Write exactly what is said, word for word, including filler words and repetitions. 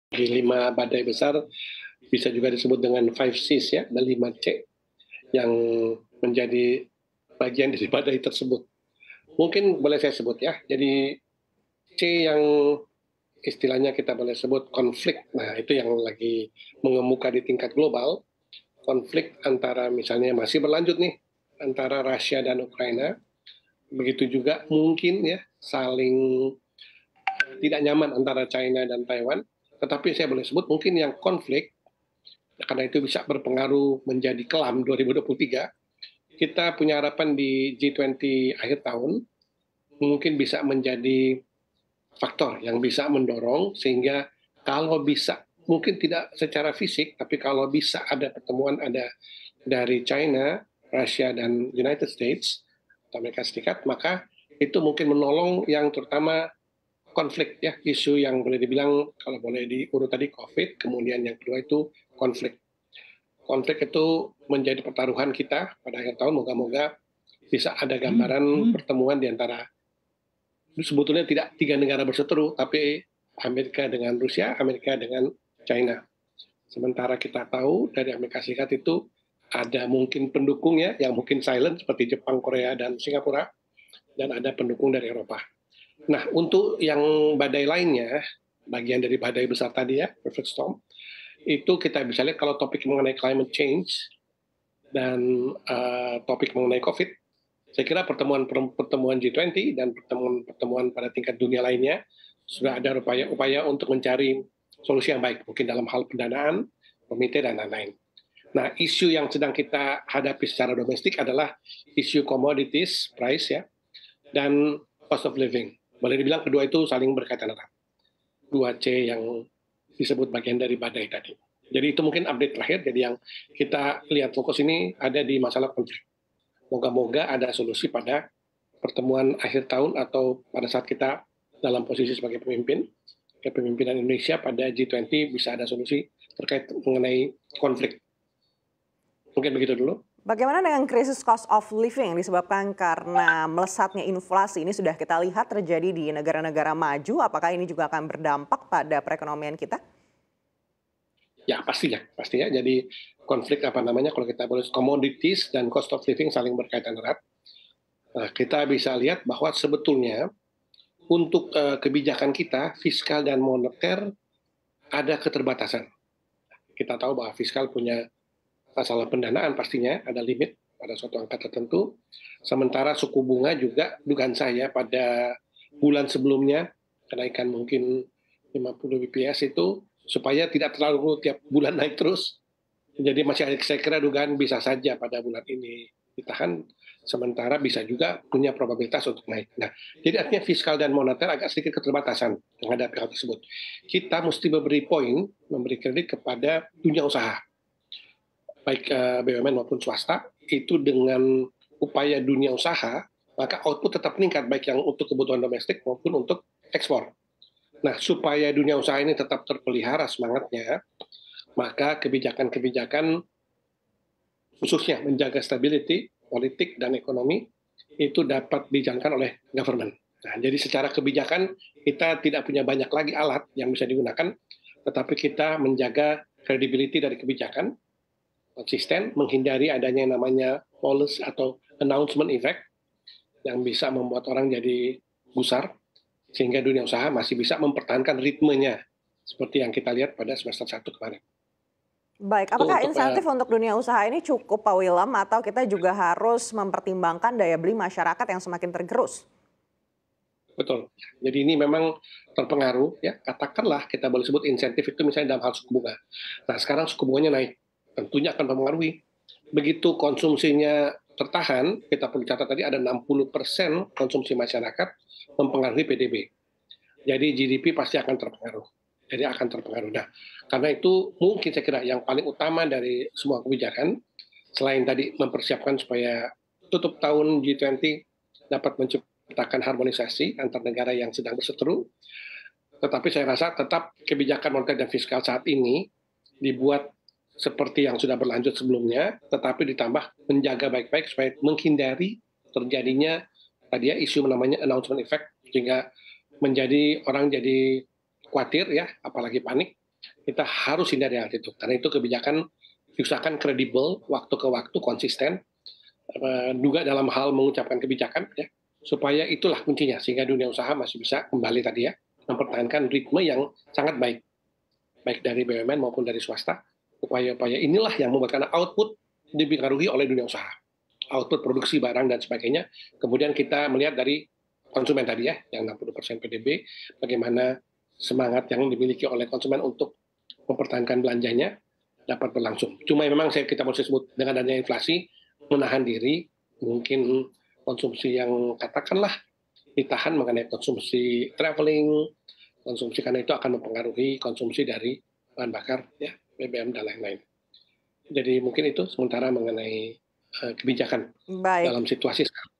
Di lima badai besar, bisa juga disebut dengan five Cs ya, ada lima C yang menjadi bagian dari badai tersebut. Mungkin boleh saya sebut ya, jadi C yang istilahnya kita boleh sebut konflik. Nah, itu yang lagi mengemuka di tingkat global. Konflik antara misalnya masih berlanjut nih, antara Rusia dan Ukraina. Begitu juga mungkin ya, saling tidak nyaman antara China dan Taiwan. Tetapi saya boleh sebut mungkin yang konflik, karena itu bisa berpengaruh menjadi kelam dua ribu dua puluh tiga, kita punya harapan di G dua puluh akhir tahun, mungkin bisa menjadi faktor yang bisa mendorong sehingga kalau bisa, mungkin tidak secara fisik, tapi kalau bisa ada pertemuan ada dari China, Rusia, dan United States, Amerika Serikat, maka itu mungkin menolong yang terutama konflik ya, isu yang boleh dibilang kalau boleh diurut tadi COVID, kemudian yang kedua itu konflik. Konflik itu menjadi pertaruhan kita pada akhir tahun, moga-moga bisa ada gambaran pertemuan di antara sebetulnya tidak tiga negara berseteru, tapi Amerika dengan Rusia, Amerika dengan China. Sementara kita tahu dari Amerika Serikat itu ada mungkin pendukungnya yang mungkin silent seperti Jepang, Korea, dan Singapura, dan ada pendukung dari Eropa. Nah, untuk yang badai lainnya, bagian dari badai besar tadi ya, perfect storm, itu kita bisa lihat kalau topik mengenai climate change dan uh, topik mengenai COVID, saya kira pertemuan-pertemuan G dua puluh dan pertemuan-pertemuan pada tingkat dunia lainnya sudah ada upaya-upaya untuk mencari solusi yang baik, mungkin dalam hal pendanaan, komite, dan lain-lain. Nah, isu yang sedang kita hadapi secara domestik adalah isu commodities price ya, dan cost of living. Boleh dibilang kedua itu saling berkaitan erat. Dua C yang disebut bagian dari badai tadi. Jadi itu mungkin update terakhir, jadi yang kita lihat fokus ini ada di masalah konflik. Moga-moga ada solusi pada pertemuan akhir tahun atau pada saat kita dalam posisi sebagai pemimpin, kepemimpinan Indonesia pada G dua puluh bisa ada solusi terkait mengenai konflik. Mungkin begitu dulu. Bagaimana dengan krisis cost of living yang disebabkan karena melesatnya inflasi ini sudah kita lihat terjadi di negara-negara maju, apakah ini juga akan berdampak pada perekonomian kita? Ya pastinya, pastinya. Jadi konflik apa namanya kalau kita boleh commodities dan cost of living saling berkaitan erat. Nah, kita bisa lihat bahwa sebetulnya untuk uh, kebijakan kita fiskal dan moneter ada keterbatasan. Kita tahu bahwa fiskal punya masalah pendanaan pastinya ada limit pada suatu angka tertentu. Sementara suku bunga juga dugaan saya pada bulan sebelumnya kenaikan mungkin lima puluh B P S itu supaya tidak terlalu tiap bulan naik terus. Jadi masih ada, saya kira dugaan bisa saja pada bulan ini ditahan, sementara bisa juga punya probabilitas untuk naik. Nah, jadi artinya fiskal dan moneter agak sedikit keterbatasan menghadapi hal tersebut. Kita mesti memberi poin, memberi kredit kepada dunia usaha, baik B U M N maupun swasta, itu dengan upaya dunia usaha, maka output tetap meningkat, baik yang untuk kebutuhan domestik maupun untuk ekspor. Nah, supaya dunia usaha ini tetap terpelihara semangatnya, maka kebijakan-kebijakan khususnya menjaga stability, politik, dan ekonomi itu dapat dijalankan oleh government. Nah, jadi secara kebijakan kita tidak punya banyak lagi alat yang bisa digunakan, tetapi kita menjaga credibility dari kebijakan, konsisten, menghindari adanya yang namanya policy atau announcement effect yang bisa membuat orang jadi gusar, sehingga dunia usaha masih bisa mempertahankan ritmenya seperti yang kita lihat pada semester satu kemarin. Baik, apakah untuk, insentif uh, untuk dunia usaha ini cukup Pak Wilam atau kita juga harus mempertimbangkan daya beli masyarakat yang semakin tergerus? Betul. Jadi ini memang terpengaruh ya, katakanlah kita boleh sebut insentif itu misalnya dalam hal suku bunga. Nah, sekarang suku bunganya naik, tentunya akan mempengaruhi. Begitu konsumsinya tertahan, kita perlu catat tadi ada enam puluh persen konsumsi masyarakat mempengaruhi P D B. Jadi G D P pasti akan terpengaruh. Jadi akan terpengaruh. Nah, karena itu mungkin saya kira yang paling utama dari semua kebijakan, selain tadi mempersiapkan supaya tutup tahun G dua puluh dapat menciptakan harmonisasi antar negara yang sedang berseteru, tetapi saya rasa tetap kebijakan moneter dan fiskal saat ini dibuat seperti yang sudah berlanjut sebelumnya, tetapi ditambah menjaga baik-baik supaya menghindari terjadinya tadi ya isu namanya announcement effect, sehingga menjadi orang jadi khawatir ya, apalagi panik, Kita harus hindari hal itu, karena itu kebijakan diusahakan kredibel, waktu ke waktu konsisten, eee, juga dalam hal mengucapkan kebijakan ya, supaya itulah kuncinya, sehingga dunia usaha masih bisa kembali tadi ya, mempertahankan ritme yang sangat baik, baik dari B U M N maupun dari swasta. Upaya-upaya inilah yang membuat karena output dipengaruhi oleh dunia usaha. Output produksi barang dan sebagainya, kemudian kita melihat dari konsumen tadi ya, yang enam puluh persen P D B, bagaimana semangat yang dimiliki oleh konsumen untuk mempertahankan belanjanya dapat berlangsung. Cuma memang saya kita mesti sebut dengan adanya inflasi, menahan diri, mungkin konsumsi yang katakanlah ditahan mengenai konsumsi traveling, konsumsi karena itu akan mempengaruhi konsumsi dari bahan bakar ya, B B M dan lain-lain. Jadi mungkin itu sementara mengenai, eee, kebijakan Baik. dalam situasi sekarang.